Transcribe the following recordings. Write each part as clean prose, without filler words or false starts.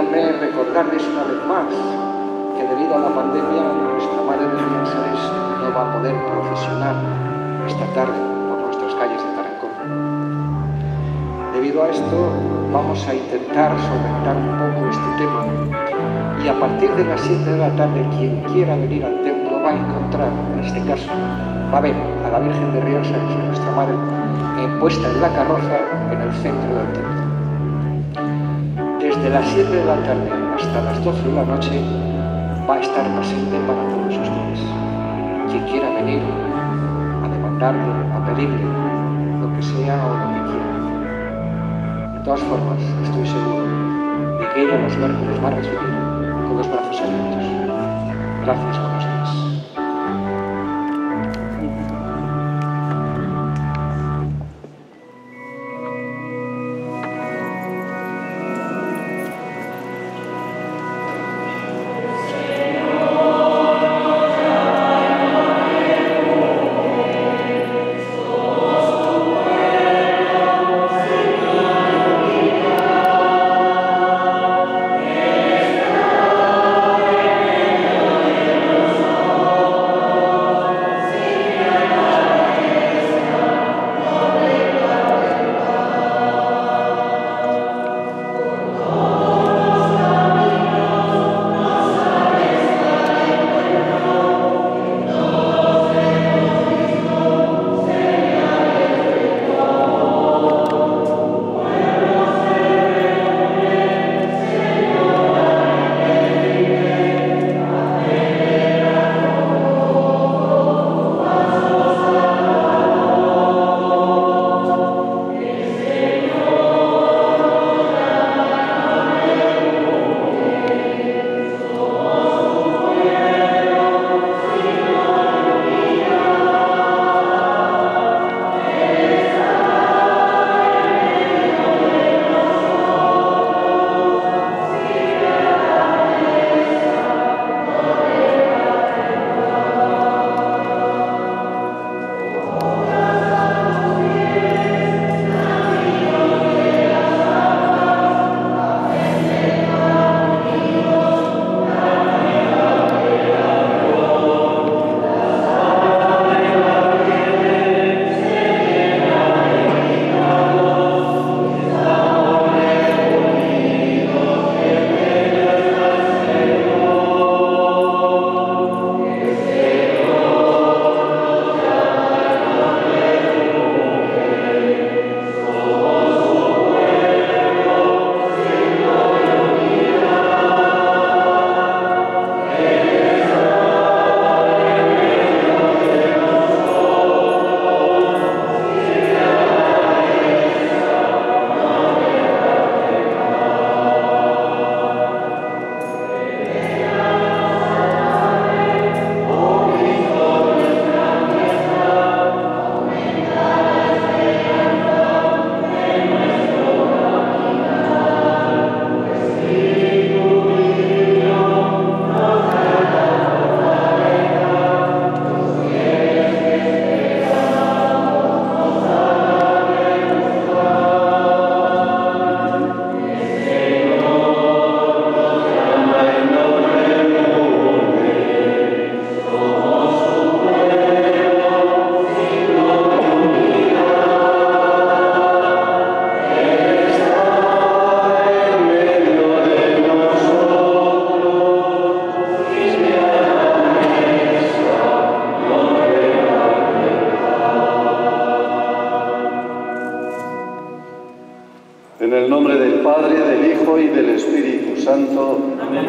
Permítanme recordarles una vez más que debido a la pandemia nuestra Madre de Ángeles no va a poder procesionar esta tarde por nuestras calles de Tarancón. Debido a esto vamos a intentar solventar un poco este tema y a partir de las 7 de la tarde quien quiera venir al templo va a encontrar, en este caso, va a ver a la Virgen de Riánsares, nuestra Madre, puesta en la carroza en el centro del templo. Desde las 7 de la tarde hasta las 12 de la noche va a estar presente para todos ustedes. Quien quiera venir a demandarle, a pedirle lo que sea o lo que quiera. De todas formas, estoy seguro de que ella los va a recibir con los brazos abiertos. Gracias, buenos días. En el nombre del Padre, del Hijo y del Espíritu Santo. Amén.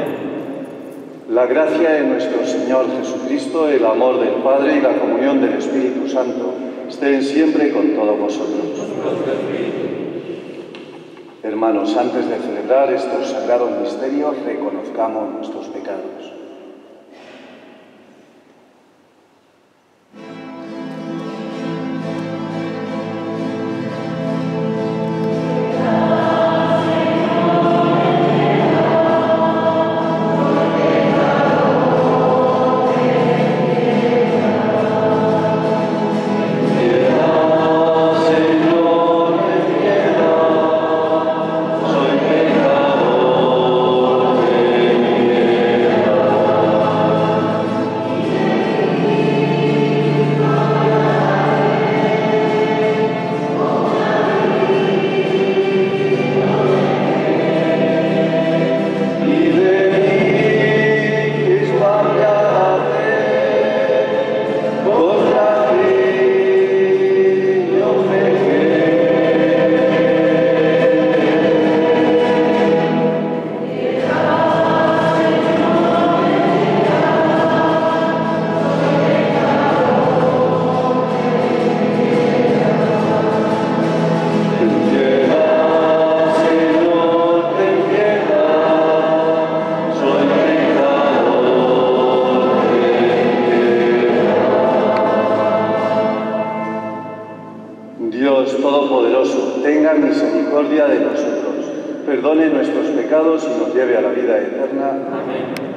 La gracia de nuestro Señor Jesucristo, el amor del Padre y la comunión del Espíritu Santo estén siempre con todos vosotros. Hermanos, antes de celebrar estos sagrados misterios, reconozcamos nuestros pecados. Soy pecador. Dios Todopoderoso, tenga misericordia de nosotros, perdone nuestros pecados y nos lleve a la vida eterna. Amén.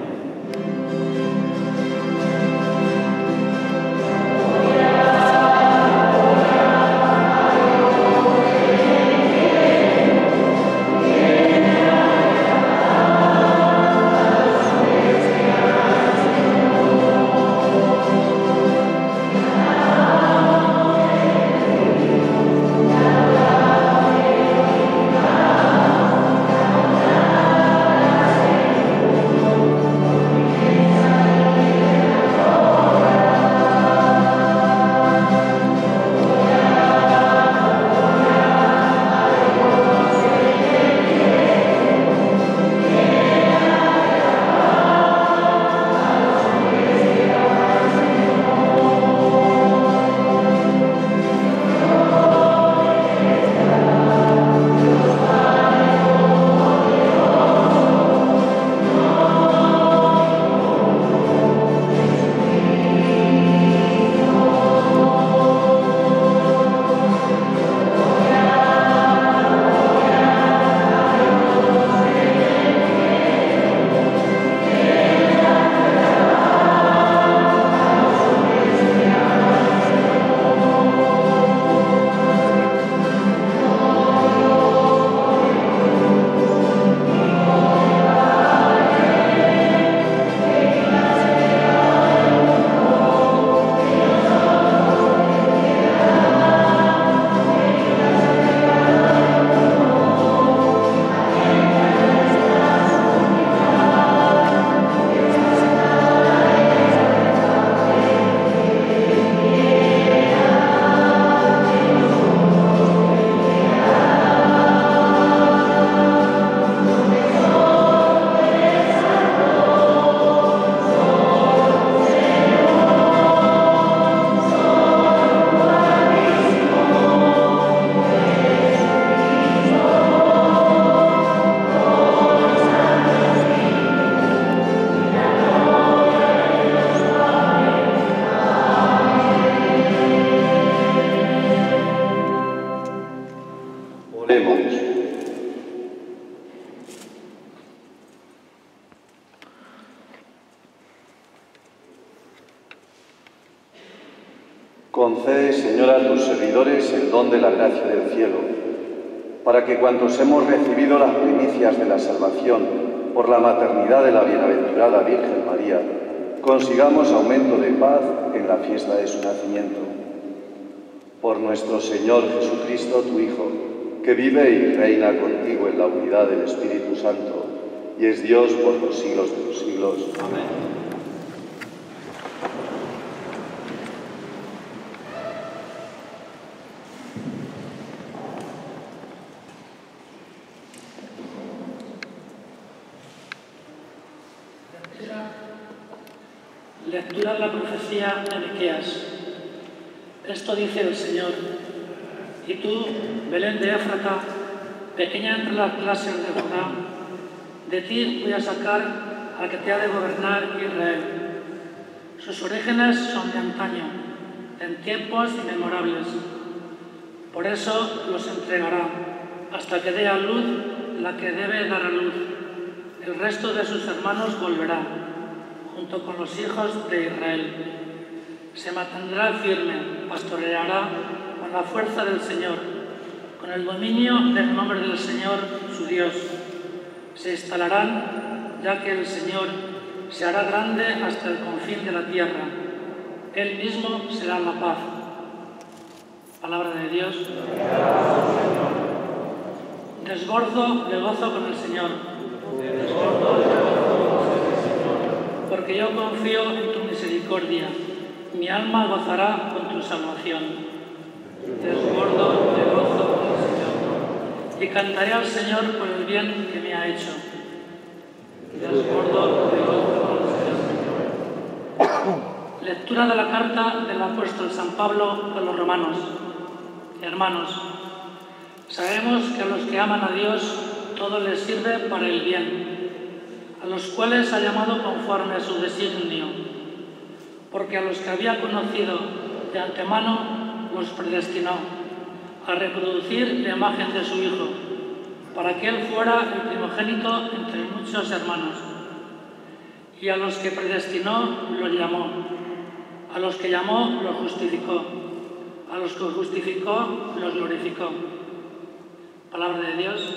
Concede, Señor, a tus servidores el don de la gracia del cielo, para que cuantos hemos recibido las primicias de la salvación por la maternidad de la bienaventurada Virgen María, consigamos aumento de paz en la fiesta de su nacimiento. Por nuestro Señor Jesucristo, tu Hijo, que vive y reina contigo en la unidad del Espíritu Santo, y es Dios por los siglos de los siglos. Amén. Lectura de la profecía de Miqueas. Esto dice el Señor: y tú, Belén de Éfrata, pequeña entre las clases de Judá, de ti voy a sacar al que te ha de gobernar Israel. Sus orígenes son de antaño, en tiempos inmemorables. Por eso los entregará, hasta que dé a luz la que debe dar a luz. El resto de sus hermanos volverá, junto con los hijos de Israel. Se mantendrá firme, pastoreará con la fuerza del Señor, con el dominio del nombre del Señor, su Dios. Se instalarán, ya que el Señor se hará grande hasta el confín de la tierra. Él mismo será la paz. Palabra de Dios. Desbordo de gozo con el Señor. Porque yo confío en tu misericordia, mi alma gozará con tu salvación. Desbordo de gozo con el Señor, y cantaré al Señor por el bien que me ha hecho. Desbordo de gozo con el Señor. Lectura de la carta del apóstol San Pablo a los romanos. Hermanos, sabemos que a los que aman a Dios todo les sirve para el bien, a los cuales ha llamado conforme a su designio, porque a los que había conocido de antemano los predestinó, a reproducir la imagen de su Hijo, para que Él fuera el primogénito entre muchos hermanos. Y a los que predestinó, los llamó. A los que llamó, los justificó. A los que justificó, los glorificó. Palabra de Dios.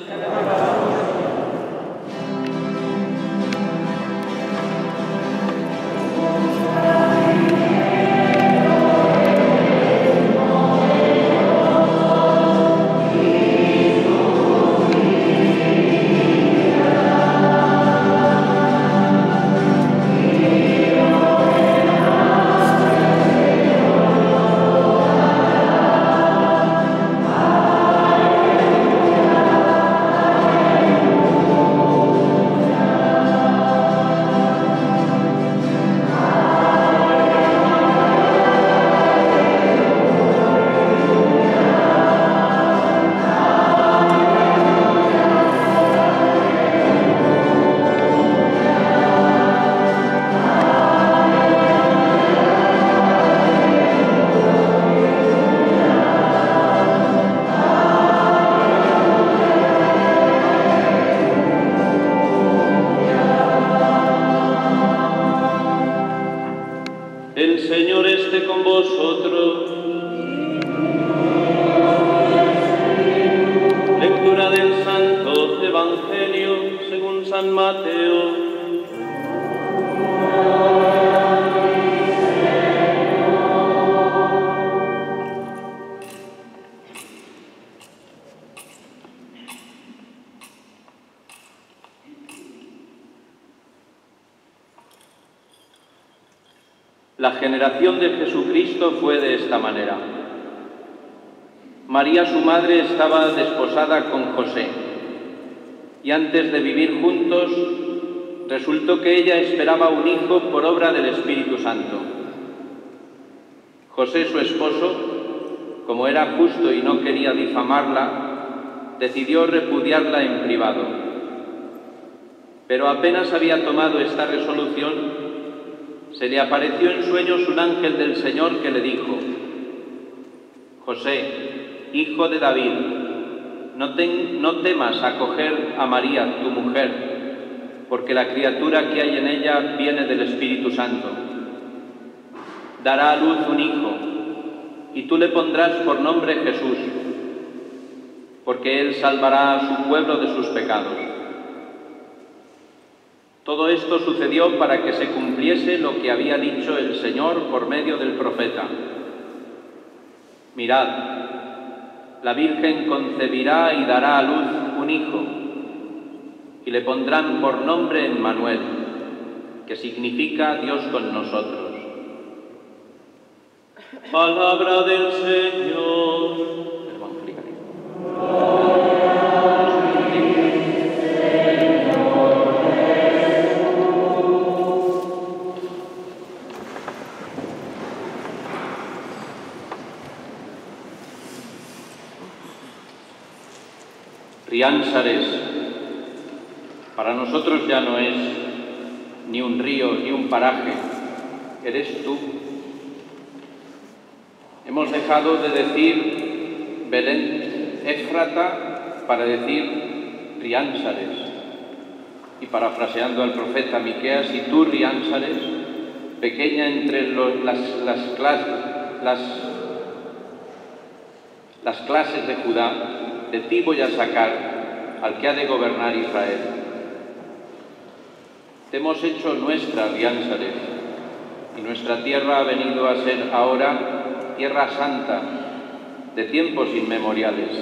El Señor esté con vosotros. Lectura del Santo Evangelio según San Mateo. La generación de Jesucristo fue de esta manera. María, su madre, estaba desposada con José, y antes de vivir juntos, resultó que ella esperaba un hijo por obra del Espíritu Santo. José, su esposo, como era justo y no quería difamarla, decidió repudiarla en privado. Pero apenas había tomado esta resolución, se le apareció en sueños un ángel del Señor que le dijo: José, hijo de David, no temas acoger a María, tu mujer, porque la criatura que hay en ella viene del Espíritu Santo. Dará a luz un hijo, y tú le pondrás por nombre Jesús, porque él salvará a su pueblo de sus pecados. Todo esto sucedió para que se cumpliese lo que había dicho el Señor por medio del profeta. Mirad, la Virgen concebirá y dará a luz un hijo, y le pondrán por nombre Emmanuel, que significa Dios con nosotros. Palabra del Señor. Riánsares, para nosotros ya no es ni un río ni un paraje, eres tú. Hemos dejado de decir Belén Éfrata para decir Riánsares. Y parafraseando al profeta Miqueas, y tú, Riánsares, pequeña entre las clases de Judá, de ti voy a sacar al que ha de gobernar Israel. Te hemos hecho nuestra, Riánsares, y nuestra tierra ha venido a ser ahora tierra santa de tiempos inmemoriales.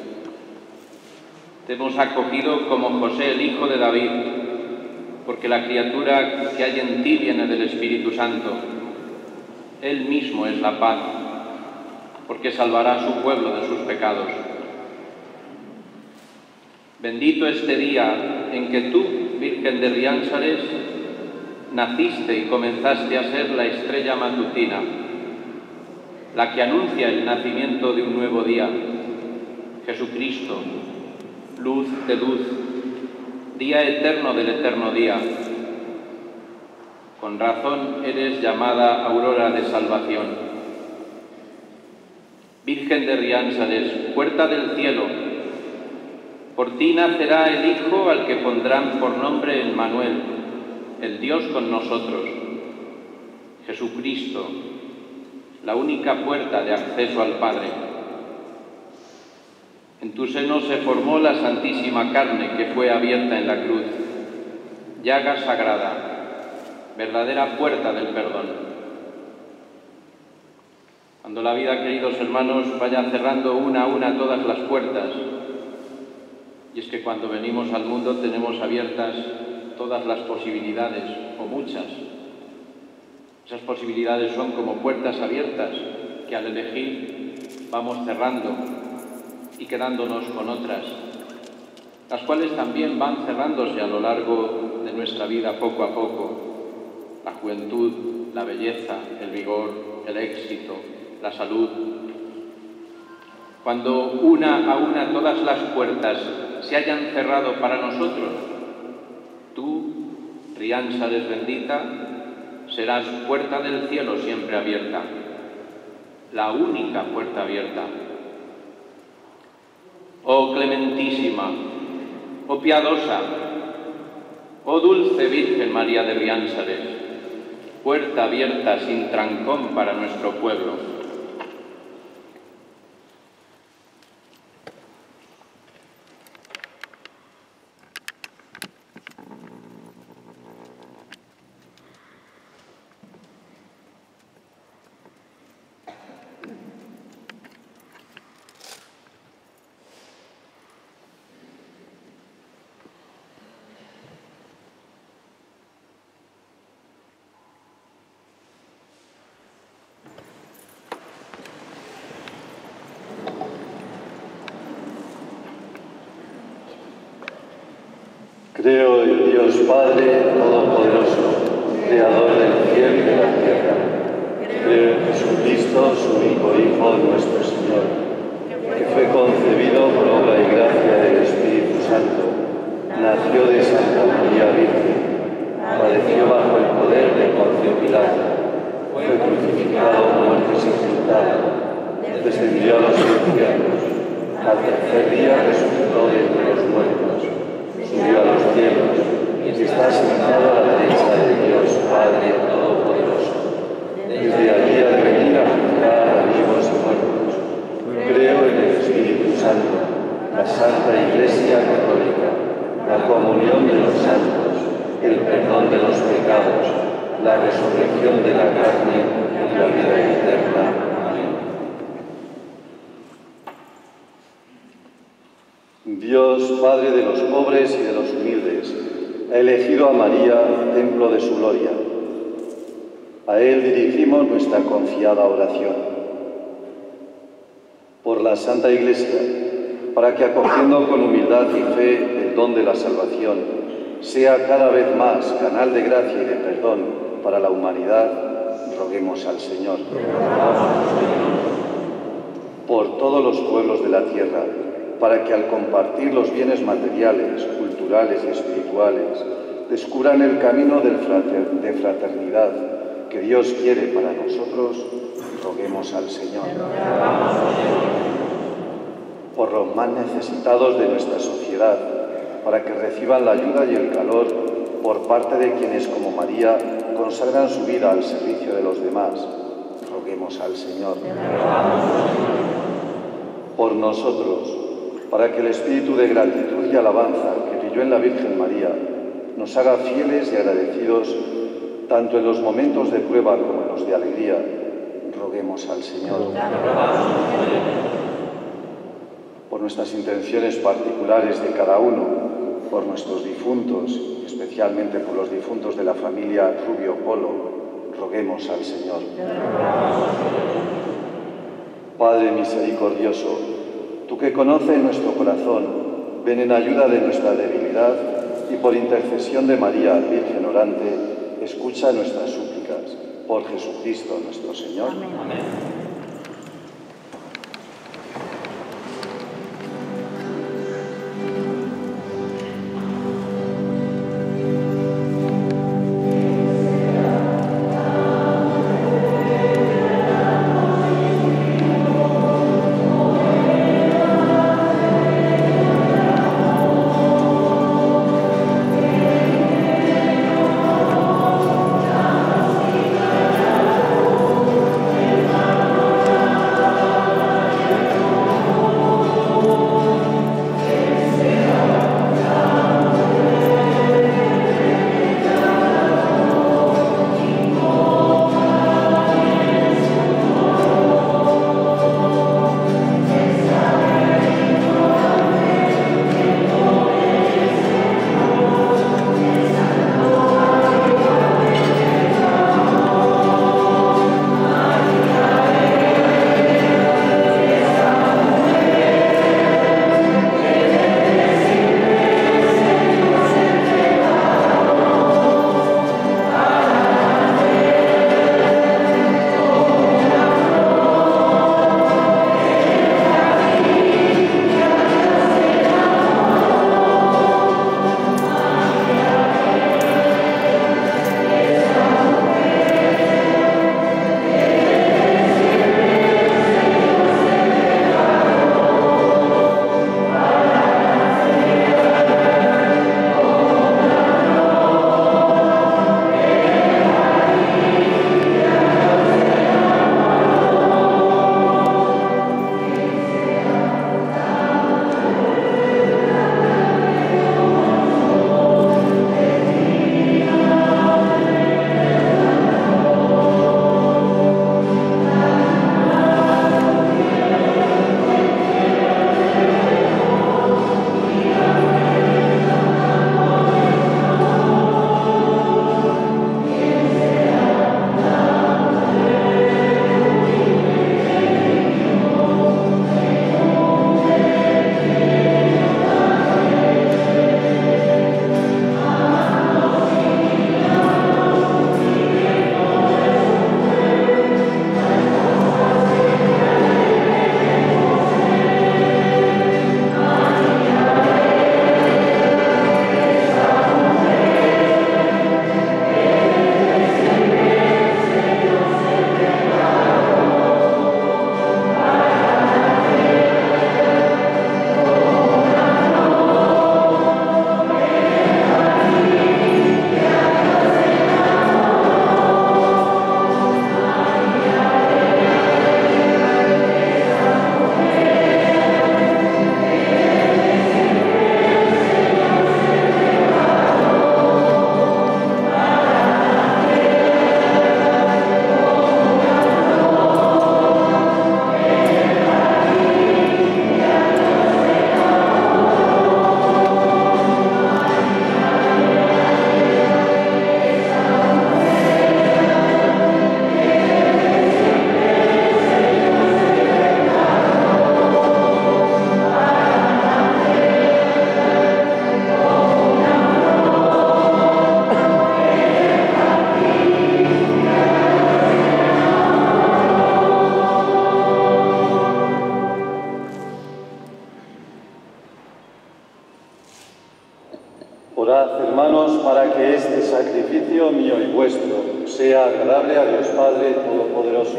Te hemos acogido como José, el hijo de David, porque la criatura que hay en ti viene del Espíritu Santo. Él mismo es la paz, porque salvará a su pueblo de sus pecados. Bendito este día en que tú, Virgen de Riánsares, naciste y comenzaste a ser la estrella matutina, la que anuncia el nacimiento de un nuevo día, Jesucristo, luz de luz, día eterno del eterno día. Con razón eres llamada aurora de salvación. Virgen Virgen de Riánsares, puerta del cielo, por ti nacerá el Hijo al que pondrán por nombre Emmanuel, el Dios con nosotros. Jesucristo, la única puerta de acceso al Padre. En tu seno se formó la santísima carne que fue abierta en la cruz, llaga sagrada, verdadera puerta del perdón. Cuando la vida, queridos hermanos, vaya cerrando una a una todas las puertas, y es que cuando venimos al mundo tenemos abiertas todas las posibilidades, o muchas. Esas posibilidades son como puertas abiertas que al elegir vamos cerrando y quedándonos con otras, las cuales también van cerrándose a lo largo de nuestra vida poco a poco. La juventud, la belleza, el vigor, el éxito, la salud. Cuando una a una todas las puertas se hayan cerrado para nosotros, tú, Riánsares bendita, serás puerta del cielo siempre abierta, la única puerta abierta. Oh clementísima, oh piadosa, oh dulce Virgen María de Riánsares, puerta abierta sin trancón para nuestro pueblo. Creo en Dios Padre Todopoderoso, Creador del cielo y de la tierra. Creo en Jesucristo, su único Hijo, nuestro Señor, que fue concebido por obra y gracia del Espíritu Santo, nació de Santa María Virgen, padeció bajo el poder de Poncio Pilato, fue crucificado, muerto y sepultado, descendió a los infiernos, al tercer día resucitó de entre los muertos, subió a los cielos y está sentado a la derecha de Dios Padre Todopoderoso. Desde allí ha de venir a juzgar a vivos y muertos. Creo en el Espíritu Santo, la Santa Iglesia Católica, la comunión de los santos, el perdón de los pecados, la resurrección de la carne y la vida eterna. Amén. Dios, Padre de los pobres y de los humildes, ha elegido a María, templo de su gloria. A Él dirigimos nuestra confiada oración. Por la Santa Iglesia, para que acogiendo con humildad y fe el don de la salvación, sea cada vez más canal de gracia y de perdón para la humanidad, roguemos al Señor. Por todos los pueblos de la tierra, para que al compartir los bienes materiales, culturales y espirituales, descubran el camino de fraternidad que Dios quiere para nosotros, roguemos al Señor. Por los más necesitados de nuestra sociedad, para que reciban la ayuda y el calor por parte de quienes, como María, consagran su vida al servicio de los demás, roguemos al Señor. Por nosotros, para que el espíritu de gratitud y alabanza que brilló en la Virgen María nos haga fieles y agradecidos tanto en los momentos de prueba como en los de alegría, roguemos al Señor. Por nuestras intenciones particulares de cada uno, por nuestros difuntos, especialmente por los difuntos de la familia Rubio Polo, roguemos al Señor. Padre misericordioso, tú que conoces nuestro corazón, ven en ayuda de nuestra debilidad y por intercesión de María, Virgen orante, escucha nuestras súplicas. Por Jesucristo nuestro Señor. Amén. Orad, hermanos, para que este sacrificio mío y vuestro sea agradable a Dios Padre Todopoderoso.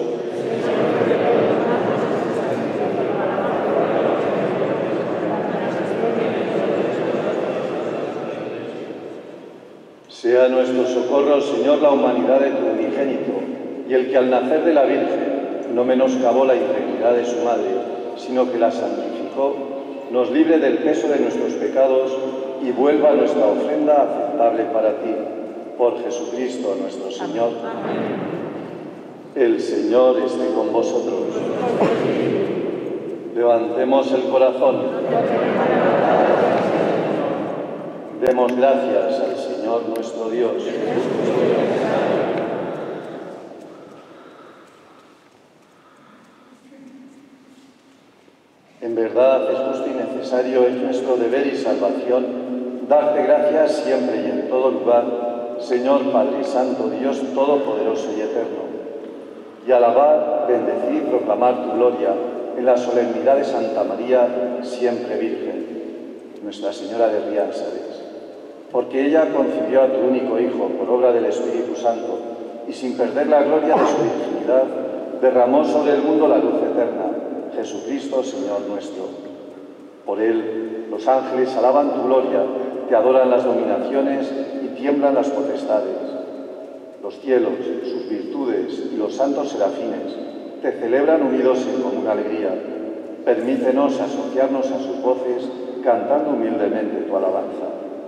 Sea nuestro socorro, Señor, la humanidad de tu unigénito, y el que al nacer de la Virgen no menoscabó la integridad de su madre, sino que la santificó, nos libre del peso de nuestros pecados y vuelva nuestra ofrenda aceptable para ti. Por Jesucristo nuestro Señor. El Señor esté con vosotros. Levantemos el corazón. Demos gracias al Señor nuestro Dios. En verdad es justo y necesario, es nuestro deber y salvación, darte gracias siempre y en todo lugar, Señor Padre Santo, Dios Todopoderoso y Eterno, y alabar, bendecir y proclamar tu gloria en la solemnidad de Santa María, siempre Virgen, Nuestra Señora de Riánsares, porque ella concibió a tu único Hijo por obra del Espíritu Santo y sin perder la gloria de su virginidad, derramó sobre el mundo la luz eterna, Jesucristo, Señor nuestro. Por él, los ángeles alaban tu gloria, te adoran las dominaciones y tiemblan las potestades. Los cielos, sus virtudes y los santos serafines te celebran unidos en común alegría. Permítenos asociarnos a sus voces, cantando humildemente tu alabanza.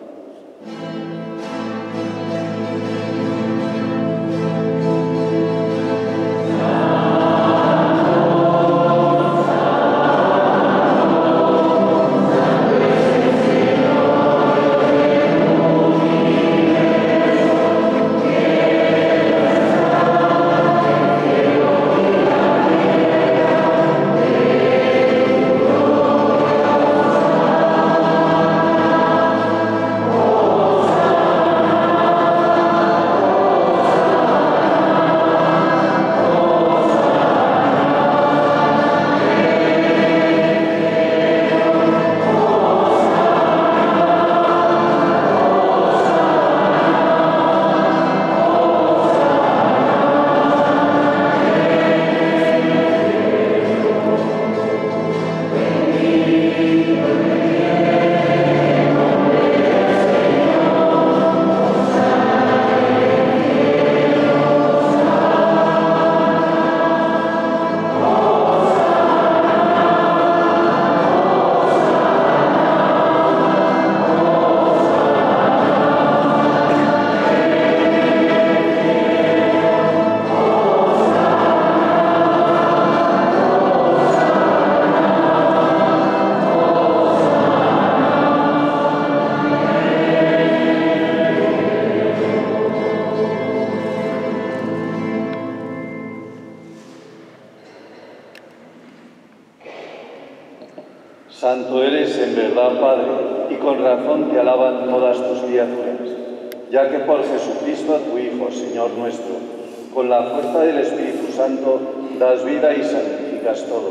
Santo eres en verdad, Padre, y con razón te alaban todas tus criaturas, ya que por Jesucristo, tu Hijo, Señor nuestro, con la fuerza del Espíritu Santo, das vida y santificas todo,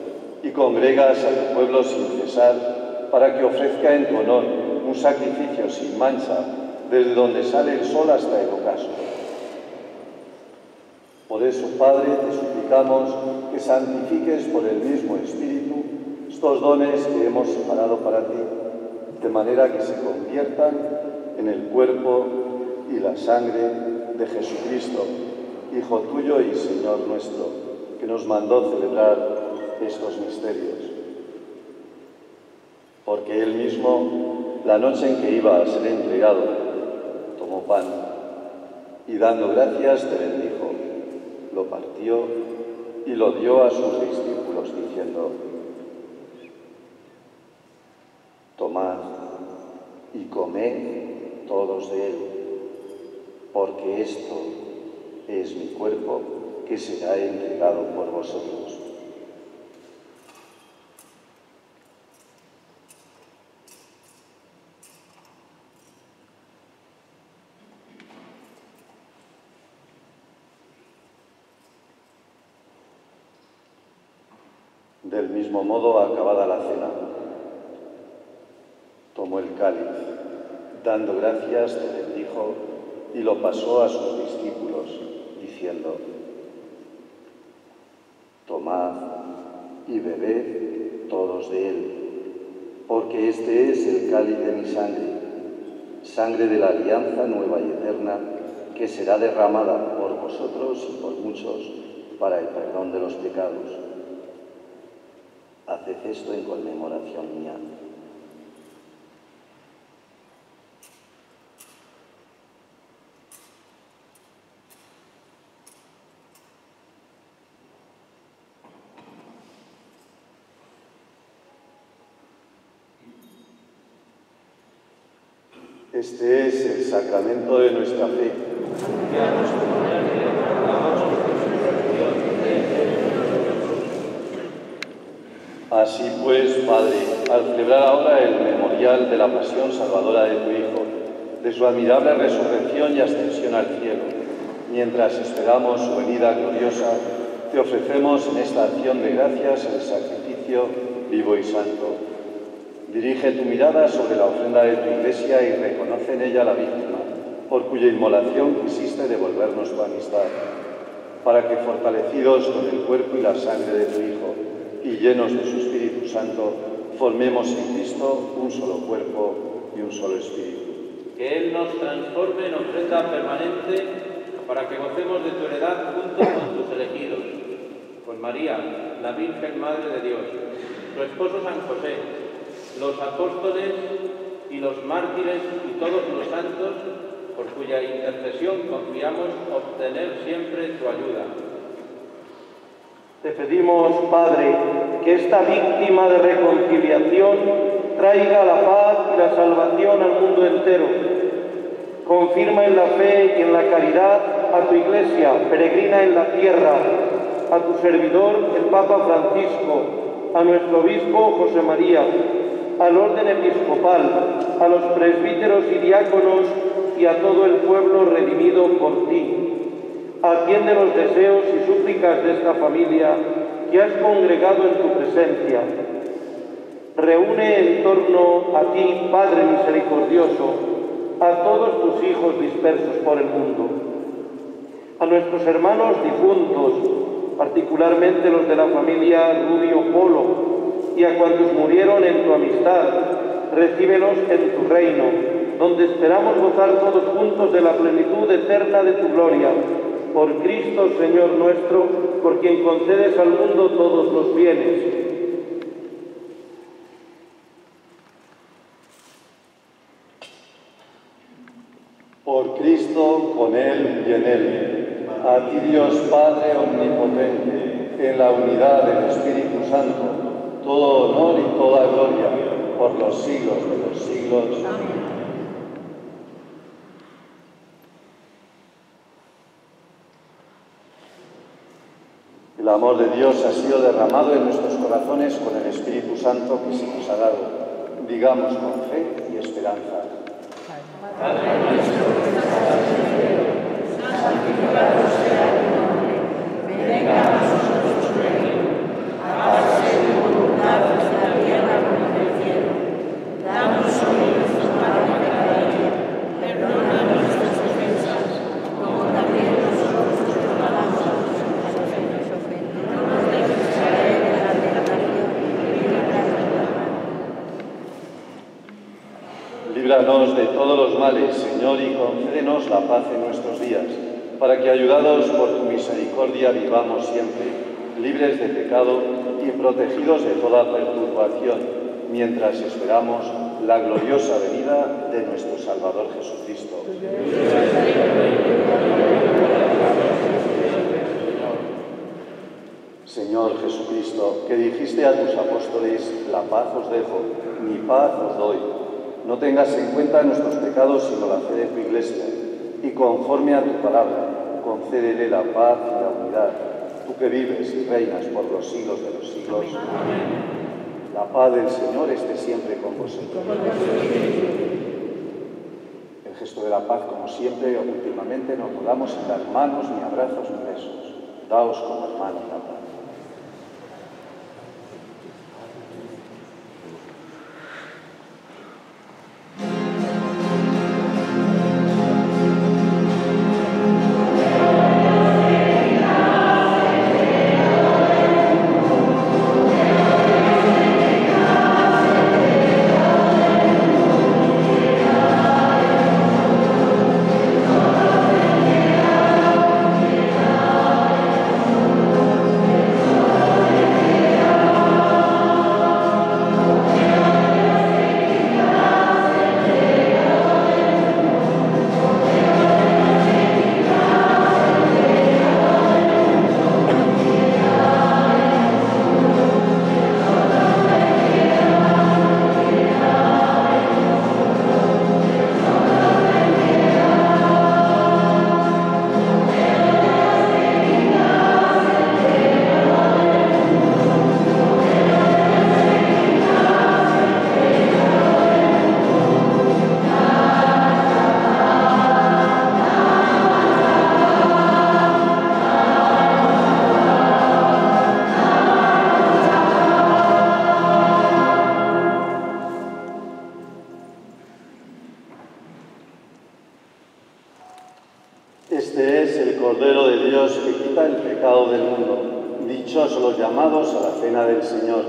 y congregas a tu pueblo sin cesar, para que ofrezca en tu honor un sacrificio sin mancha, desde donde sale el sol hasta el ocaso. Por eso, Padre, te suplicamos que santifiques por el mismo Espíritu estos dones que hemos separado para ti, de manera que se conviertan en el cuerpo y la sangre de Jesucristo, Hijo tuyo y Señor nuestro, que nos mandó celebrar estos misterios. Porque él mismo, la noche en que iba a ser entregado, tomó pan y dando gracias te bendijo, lo partió y lo dio a sus discípulos diciendo: tomad y comed todos de él, porque esto es mi cuerpo que será entregado por vosotros. Del mismo modo, acabada la cena, tomó el cáliz Dando gracias, te bendijo y lo pasó a sus discípulos, diciendo: tomad y bebed todos de él, porque este es el cáliz de mi sangre, sangre de la alianza nueva y eterna, que será derramada por vosotros y por muchos para el perdón de los pecados. Haced esto en conmemoración mía. Este es el sacramento de nuestra fe. Así pues, Padre, al celebrar ahora el memorial de la pasión salvadora de tu Hijo, de su admirable resurrección y ascensión al cielo, mientras esperamos su venida gloriosa, te ofrecemos en esta acción de gracias el sacrificio vivo y santo. Dirige tu mirada sobre la ofrenda de tu Iglesia y reconoce en ella la víctima, por cuya inmolación quisiste devolvernos tu amistad, para que, fortalecidos con el cuerpo y la sangre de tu Hijo y llenos de su Espíritu Santo, formemos en Cristo un solo cuerpo y un solo espíritu. Que Él nos transforme en ofrenda permanente para que gocemos de tu heredad junto con tus elegidos, con María, la Virgen Madre de Dios, su esposo San José, los apóstoles y los mártires y todos los santos, por cuya intercesión confiamos obtener siempre tu ayuda. Te pedimos, Padre, que esta víctima de reconciliación traiga la paz y la salvación al mundo entero. Confirma en la fe y en la caridad a tu Iglesia, peregrina en la tierra, a tu servidor, el Papa Francisco, a nuestro obispo José María, al orden episcopal, a los presbíteros y diáconos y a todo el pueblo redimido por ti. Atiende los deseos y súplicas de esta familia que has congregado en tu presencia. Reúne en torno a ti, Padre misericordioso, a todos tus hijos dispersos por el mundo. A nuestros hermanos difuntos, particularmente los de la familia Rubio Polo, y a cuantos murieron en tu amistad, recíbelos en tu reino, donde esperamos gozar todos juntos de la plenitud eterna de tu gloria. Por Cristo, Señor nuestro, por quien concedes al mundo todos los bienes. Por Cristo, con Él y en Él, a ti Dios Padre omnipotente, en la unidad del Espíritu Santo, todo honor y toda gloria, por los siglos de los siglos. Amén. El amor de Dios ha sido derramado en nuestros corazones con el Espíritu Santo que se nos ha dado. Digamos con fe y esperanza. Padre nuestro que estás en el cielo, santificado sea tu nombre. Venga a nosotros tu reino. Hágase tu voluntad en la tierra como en el cielo. Danos hoy nuestro pan de cada día. Perdona nuestras ofensas, como también nosotros perdonamos a los que nos ofenden. No nos dejes caer en la tentación y líbranos del mal. Líbranos de todos los males, Señor, y concédenos la paz en nuestros días, para que, ayudados por tu misericordia, vivamos siempre, libres de pecado y protegidos de toda perturbación, mientras esperamos la gloriosa venida de nuestro Salvador Jesucristo. Señor Jesucristo, que dijiste a tus apóstoles: la paz os dejo, mi paz os doy. No tengas en cuenta nuestros pecados, sino la fe de tu Iglesia, y conforme a tu palabra, concédele la paz y la unidad, tú que vives y reinas por los siglos de los siglos. Amén. La paz del Señor esté siempre con vosotros. El gesto de la paz, como siempre, últimamente no nos damos sin dar manos, ni abrazos, ni besos. Daos como hermanos la paz. pecado del mundo. Dichosos los llamados a la cena del Señor.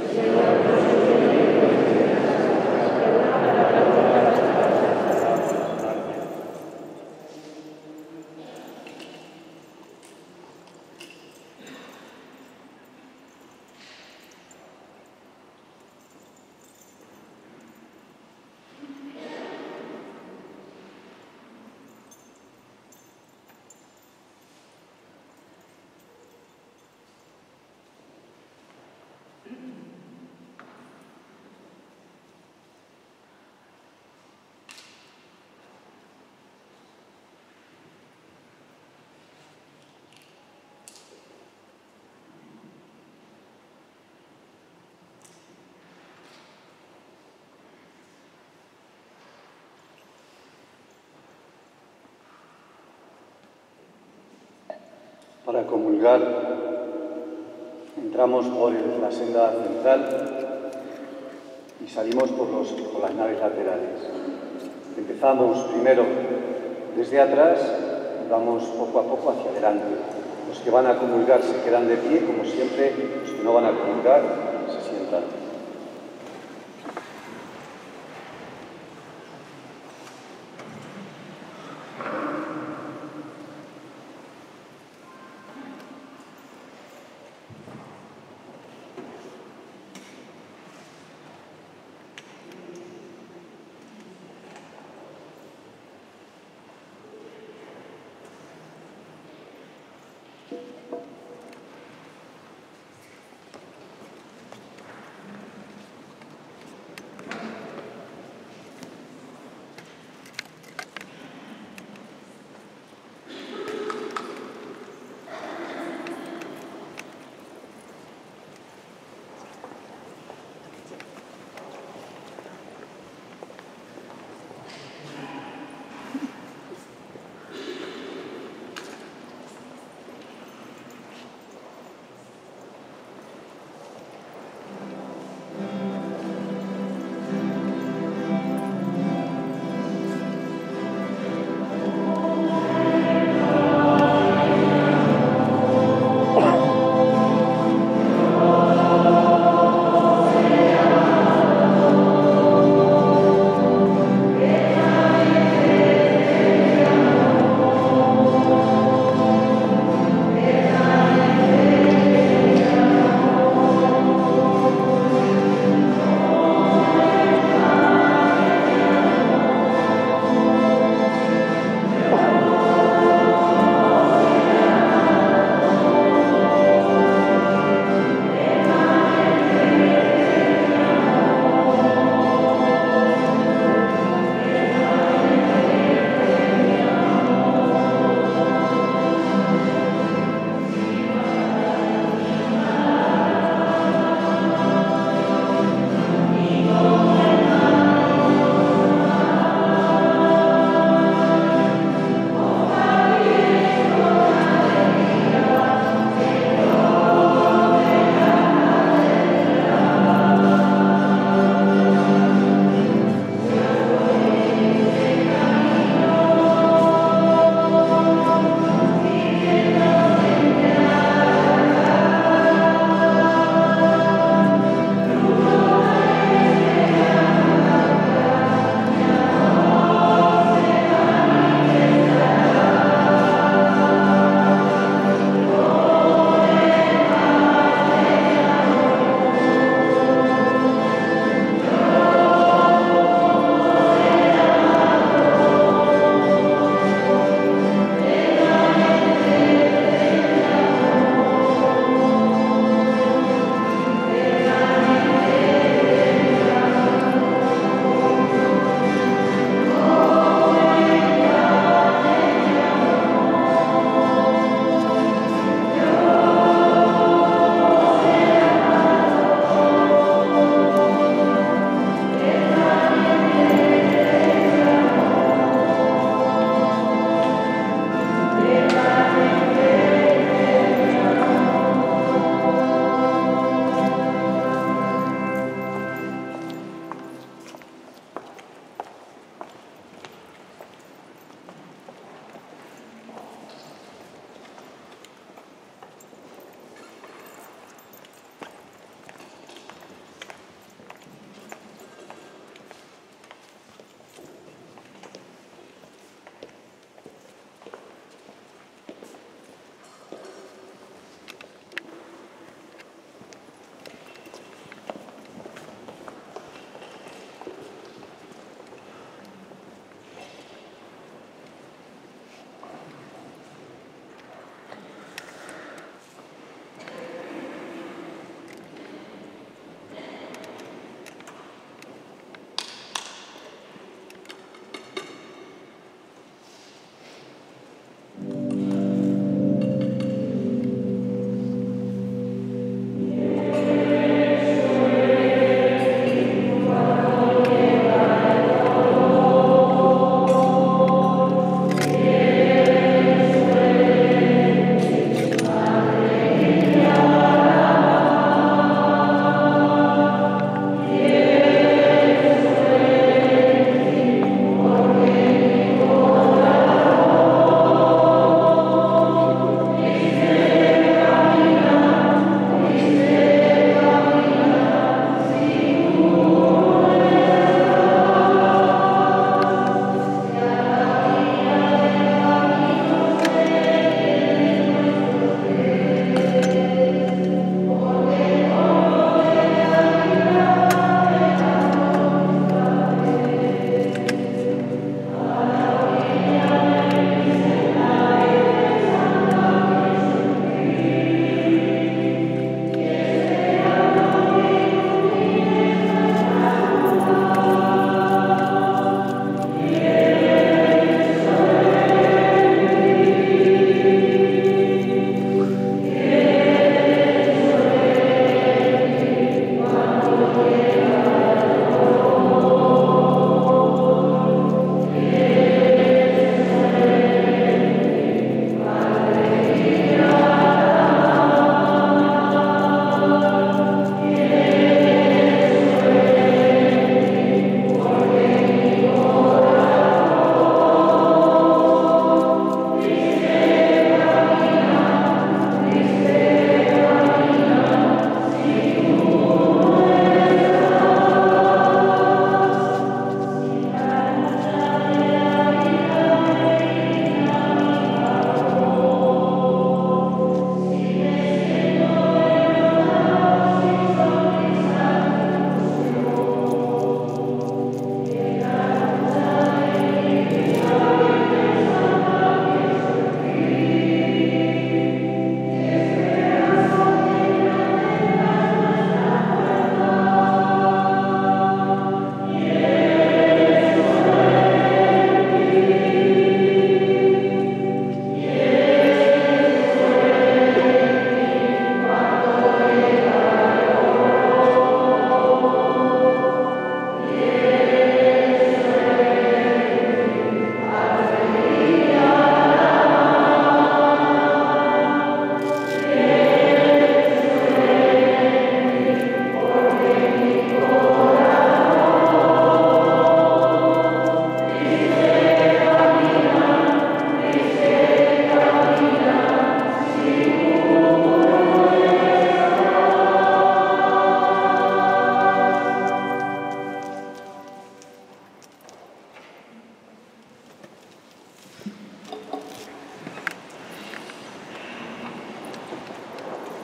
Para comulgar, entramos por la senda central y salimos por las naves laterales. Empezamos primero desde atrás y vamos poco a poco hacia adelante. Los que van a comulgar se quedan de pie, como siempre. Los que no van a comulgar se sientan.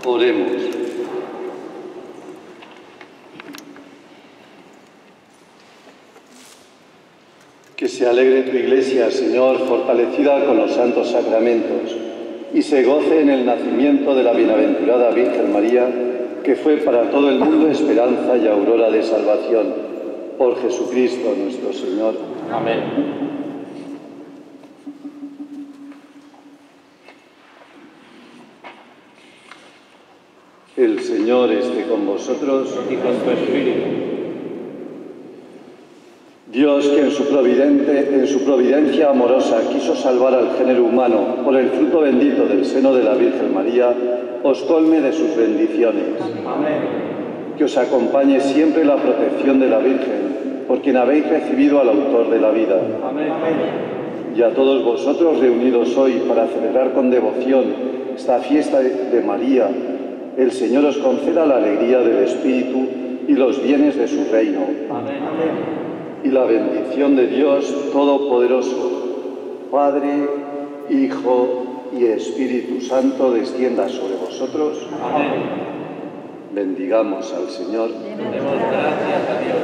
Oremos. Que se alegre tu Iglesia, Señor, fortalecida con los santos sacramentos, y se goce en el nacimiento de la bienaventurada Virgen María, que fue para todo el mundo esperanza y aurora de salvación. Por Jesucristo nuestro Señor. Amén. El Señor esté con vosotros. Y con tu espíritu. Dios, que en su providencia amorosa quiso salvar al género humano por el fruto bendito del seno de la Virgen María, os colme de sus bendiciones. Amén. Que os acompañe siempre la protección de la Virgen, por quien habéis recibido al autor de la vida. Amén. Y a todos vosotros reunidos hoy para celebrar con devoción esta fiesta de María, el Señor os conceda la alegría del Espíritu y los bienes de su reino. Amén. Y la bendición de Dios Todopoderoso, Padre, Hijo y Espíritu Santo, descienda sobre vosotros. Amén. Bendigamos al Señor. Demos gracias a Dios.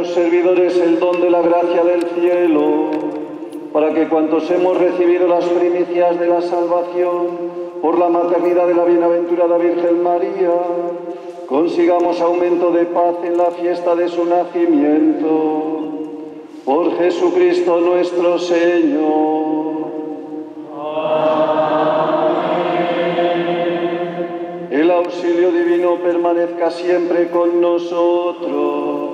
tus servidores el don de la gracia del cielo, para que cuantos hemos recibido las primicias de la salvación por la maternidad de la bienaventurada Virgen María, consigamos aumento de paz en la fiesta de su nacimiento. Por Jesucristo nuestro Señor. El auxilio divino permanezca siempre con nosotros.